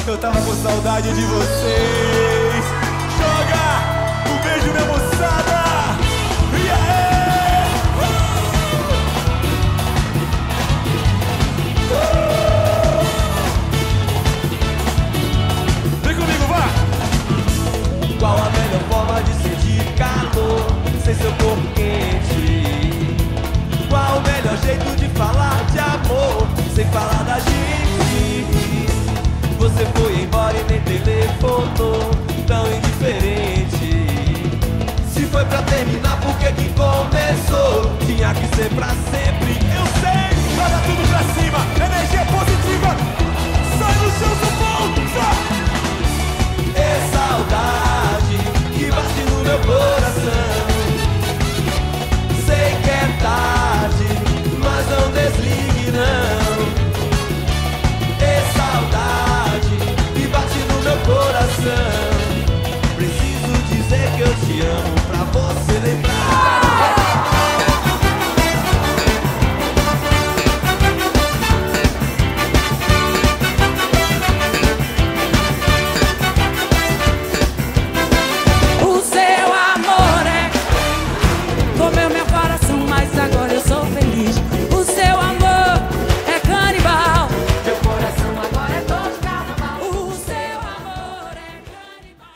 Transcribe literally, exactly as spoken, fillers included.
Eu tava com saudade de vocês. Joga um beijo, minha moçada. E aí? Vem comigo, vá. Qual a melhor forma de sentir calor sem seu corpo quente? Qual o melhor jeito de falar de amor sem falar da gente? Você foi embora e nem telefonou, tão indiferente. Se foi pra terminar, por que que começou? Tinha que ser pra sempre. Eu sei, joga tudo pra cima, energia positiva.